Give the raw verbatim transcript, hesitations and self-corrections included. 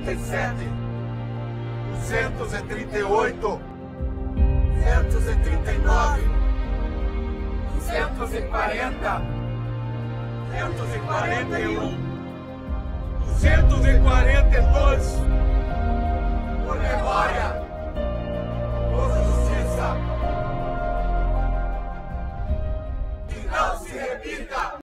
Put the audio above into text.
trinta e sete, duzentos e trinta e oito, duzentos e trinta e nove, duzentos e quarenta, duzentos e quarenta e um, duzentos e quarenta e dois, por memória.